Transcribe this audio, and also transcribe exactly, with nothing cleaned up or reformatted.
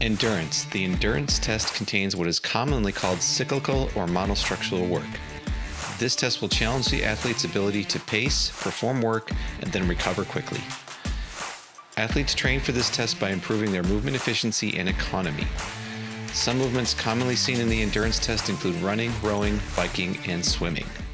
Endurance. The endurance test contains what is commonly called cyclical or monostructural work. This test will challenge the athlete's ability to pace, perform work, and then recover quickly. Athletes train for this test by improving their movement efficiency and economy. Some movements commonly seen in the endurance test include running, rowing, biking, and swimming.